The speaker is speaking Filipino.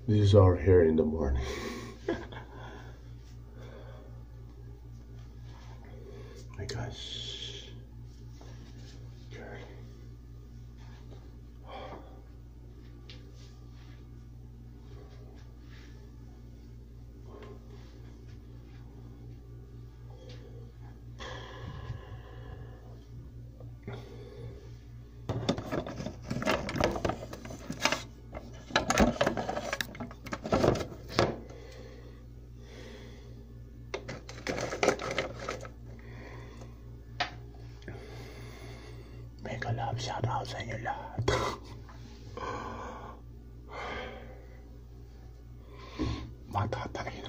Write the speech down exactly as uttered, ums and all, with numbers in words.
These are here in the morning. My gosh. Girl. Mega love shoutout sa inyo lahat. Matatain